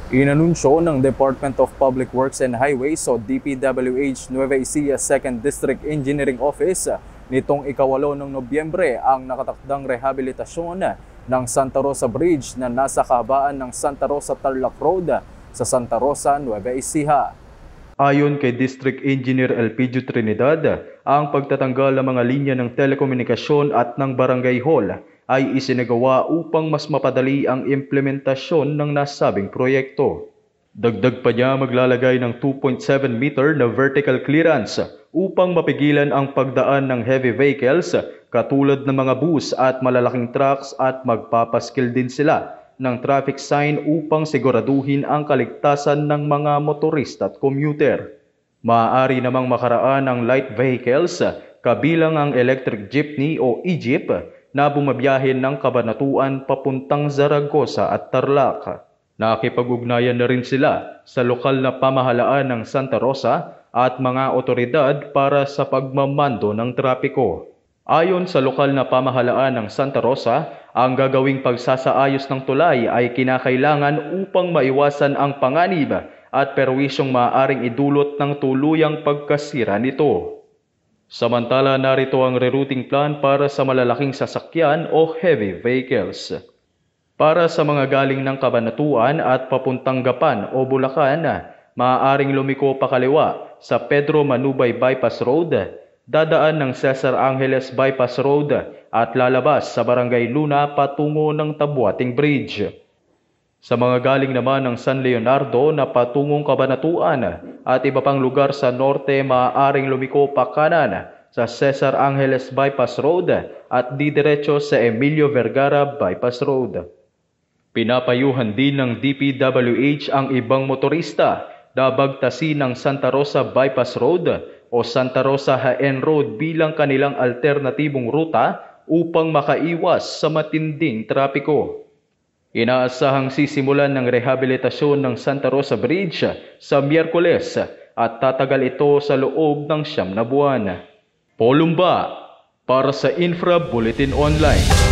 Inanunsyo ng Department of Public Works and Highways o DPWH Nueva Ecija 2nd District Engineering Office nitong ika-8 ng Nobyembre ang nakatakdang rehabilitasyon ng Santa Rosa Bridge na nasa kahabaan ng Santa Rosa Tarlac Road sa Santa Rosa, Nueva Ecija. Ayon kay District Engineer Elpidio Trinidad, ang pagtatanggal ng mga linya ng telekomunikasyon at ng barangay hall ay isinagawa upang mas mapadali ang implementasyon ng nasabing proyekto. Dagdag pa niya, maglalagay ng 2.7 meter na vertical clearance upang mapigilan ang pagdaan ng heavy vehicles katulad ng mga bus at malalaking trucks at magpapaskil din sila ng traffic sign upang siguraduhin ang kaligtasan ng mga motorista at commuter. Maaari namang makaraan ang light vehicles kabilang ang electric jeepney o e-jeep na bumabiyahe ng Cabanatuan papuntang Zaragoza at Tarlac. Nakipag-ugnayan na rin sila sa lokal na pamahalaan ng Santa Rosa at mga otoridad para sa pagmamando ng trapiko. Ayon sa lokal na pamahalaan ng Santa Rosa, ang gagawing pagsasaayos ng tulay ay kinakailangan upang maiwasan ang panganib at perwisyong maaaring idulot ng tuluyang pagkasira nito. Samantala, narito ang rerouting plan para sa malalaking sasakyan o heavy vehicles. Para sa mga galing ng Cabanatuan at papuntang Gapan o Bulacan, maaaring lumiko pakaliwa sa Pedro Manubay Bypass Road, dadaan ng Cesar Angeles Bypass Road at lalabas sa Barangay Luna patungo ng Tabuating Bridge. Sa mga galing naman ng San Leonardo na patungong Cabanatuan at iba pang lugar sa norte, maaaring lumiko pa kanan sa Cesar Angeles Bypass Road at didiretso sa Emilio Vergara Bypass Road. Pinapayuhan din ng DPWH ang ibang motorista na bagtasin ng Santa Rosa Bypass Road o Santa Rosa Jaen Road bilang kanilang alternatibong ruta upang makaiwas sa matinding trapiko. Inaasahang sisimulan ng rehabilitasyon ng Santa Rosa Bridge sa Miyerkules at tatagal ito sa loob ng 9 na buwan. Paul Lumba para sa Infra Bulletin Online.